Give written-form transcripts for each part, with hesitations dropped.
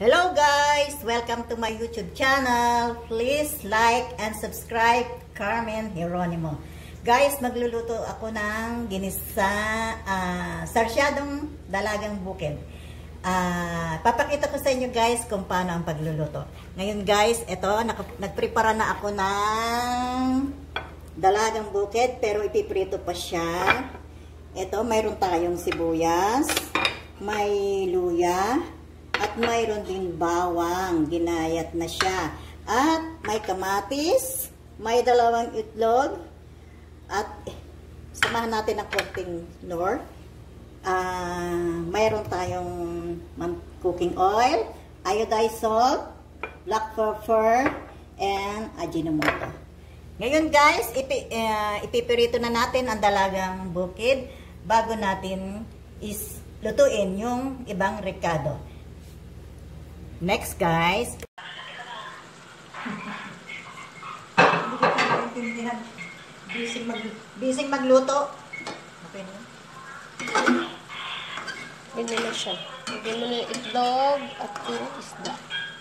Hello guys! Welcome to my YouTube channel. Please like and subscribe Carmen Geronimo. Guys, magluluto ako ng ginisa, sarsyadong dalagang bukid. Papakita ko sa inyo guys kung paano ang pagluluto. Ngayon guys, ito, nagprepara na ako ng dalagang bukid pero ipiprito pa siya. Ito, mayroon tayong sibuyas, may luya, at mayroon din bawang, ginayat na siya. At may kamatis, may dalawang itlog, at samahan natin ng konting nor. Mayroon tayong cooking oil, iodized salt, black pepper, and ajinomoto. Ngayon guys, ipipirito na natin ang dalagang bukid bago natin lutuin yung ibang rekado. Next guys. Hindi kita maintindihan. Busy magluto. Okay na. Ganyan na siya. Lagyan mo na yung itlog at yung isda.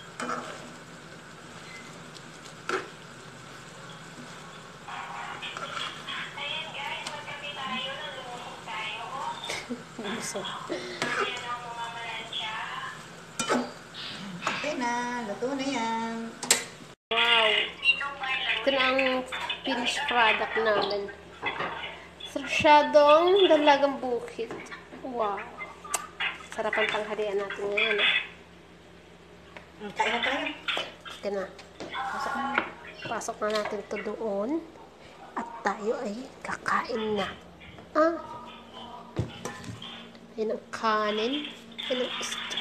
Okay na. Luto na yan. Wow! Ito na ang finished product namin. Sarsyadong dalagang bukid. Wow! Sarap ang tanghalian natin ngayon. Kain na tayo. Ito na. Pasok na natin ito doon. At tayo ay kakain na. Yan ang kanin. Yan ang isda.